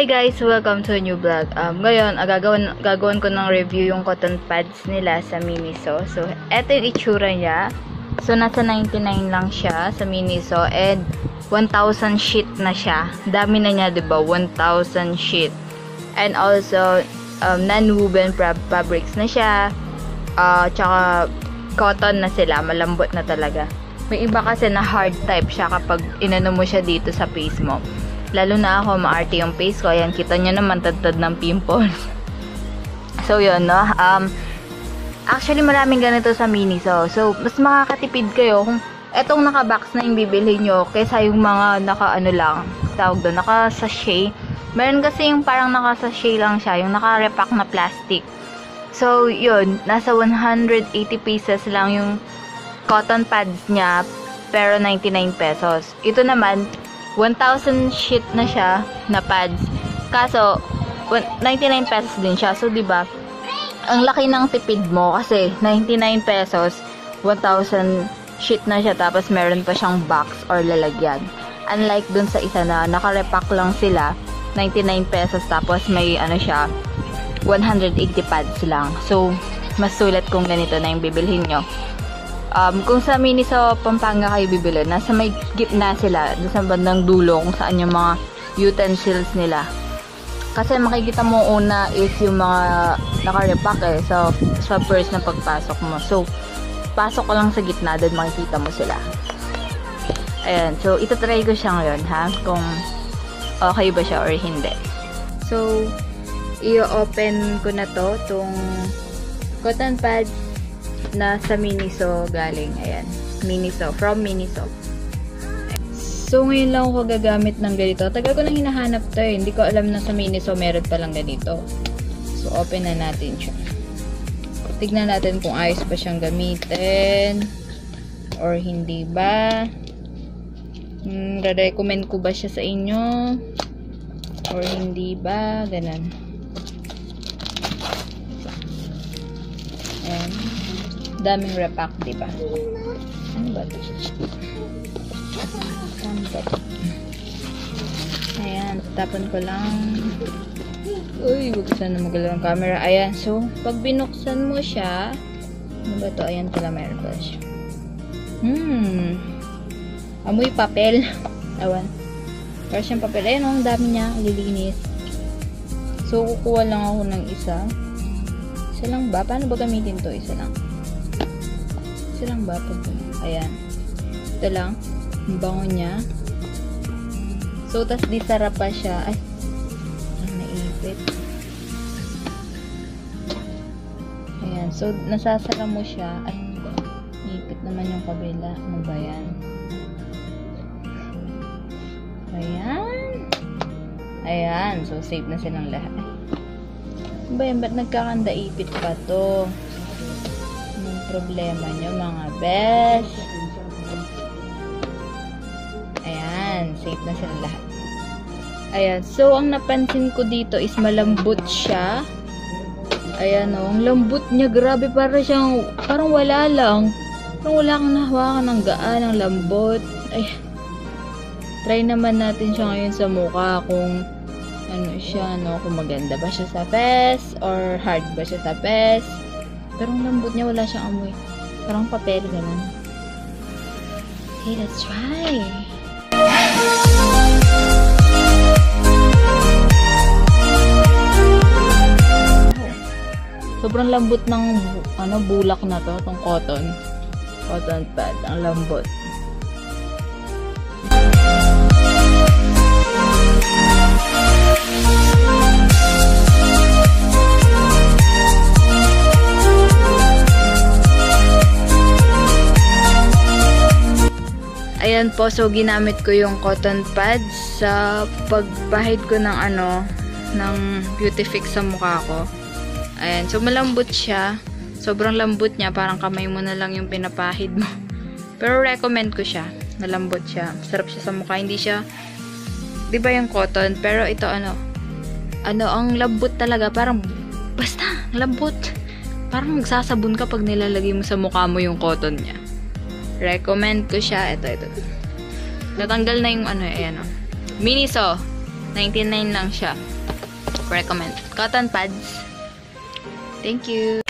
Hi guys! Welcome to a new vlog. Ngayon, gagawin ko ng review yung cotton pads nila sa Miniso. So, eto yung itsura niya. So, nasa 99 lang siya sa Miniso and 1,000 sheet na siya. Dami na niya, diba? 1,000 sheet. And also, non-woven fabrics na siya. Tsaka, cotton na sila. Malambot na talaga. May iba kasi na hard type siya kapag inano mo siya dito sa face mo. Lalo na ako, maarte yung face ko. Ayan, kita nyo naman, tad-tad ng pimples. So, yun, no? Actually, maraming ganito sa Miniso. So, mas makakatipid kayo kung etong naka-box na yung bibili nyo kaysa yung mga naka-ano lang, tawag doon, naka-sachet. Meron kasi yung parang naka-sachet lang siya, yung naka-repack na plastic. So, yun, nasa 180 pesos lang yung cotton pads niya, pero 99 pesos. Ito naman, 1,000 sheet na siya na pads. Kaso 99 pesos din siya. So 'di ba? Ang laki ng tipid mo kasi 99 pesos, 1,000 sheet na siya tapos meron pa siyang box or lalagyan. Unlike dun sa isa na naka-repack lang sila, 99 pesos tapos may ano siya, 180 pads lang. So mas sulit kung ganito na yung bibilhin nyo. Kung sa Miniso Pampanga kayo bibili, nasa may gitna sila, sa bandang dulo kung saan yung mga utensils nila. Kasi makikita mo una is yung mga naka-repack so sa first na pagpasok mo. So, pasok ko lang sa gitna, doon makikita mo sila. Ayan, so itatry ko siya ngayon, ha? Kung okay ba siya or hindi. So, i-open ko na to, tong cotton pads na sa Miniso galing. Ayan, Miniso, from Miniso. So, ngayon lang ako gagamit ng ganito. Tagal ko nang hinahanap to eh. Hindi ko alam na sa Miniso meron palang ganito. So, open na natin siya. Tignan natin kung ayos pa siyang gamitin or hindi ba. Re-recommend ko ba siya sa inyo or hindi ba. Ganun. Ayan. Daming repack, diba? Ano ba ito? Ayan, tapon ko lang. Uy, huwag sana magalaw ang camera. Ayan, so, pag binuksan mo siya, ano ba ito? Ayan pala, meron pala siya. Amoy papel. Awan. Para siyang papel. Ayan, ang dami niya. Lilinis. So, kukuha lang ako ng isa. Isa lang ba? Paano ba gamitin to? Isa lang. Lang ba pag ayan, ito lang ang bango niya. So tas di sarap pa siya. Ay naipit. Ayan, so nasasara mo siya. Ay naipit naman yung kabila. Ano ba yan? Ayan, so safe na silang lahat. Ano ba yan? Ba't nagkakanda-ipit pa to? Problema nyo mga besh. Ayan, safe na sila lahat. Ayan, so ang napansin ko dito is malambot siya. Ayan o, ang lambot niya, grabe, parang wala lang. Parang wala kang nahawakan ng gaan, ang lambot. Ay, try naman natin siya ngayon sa mukha kung ano siya, no? Kung maganda ba siya sa face or hard ba siya sa face. Pero ang lambot niya, wala siyang amoy. Parang papel, ganun. Okay, let's try. Sobrang lambot ng bulak na to, itong cotton pad. Ang lambot. Ayan po, so ginamit ko yung cotton pads sa pagpahid ko ng ng beauty fix sa mukha ko. Ayan, so malambot siya. Sobrang lambot niya, parang kamay mo na lang yung pinapahid mo. Pero recommend ko siya. Malambot siya. Sarap siya sa mukha. Hindi siya, di ba yung cotton? Pero ito ang lambot talaga. Parang, basta, lambot. Parang magsasabon ka pag nilalagay mo sa mukha mo yung cotton niya. Recommend ko siya. Ito. Natanggal na yung ayan o. Miniso. $99 lang siya. Recommend. Cotton pads. Thank you.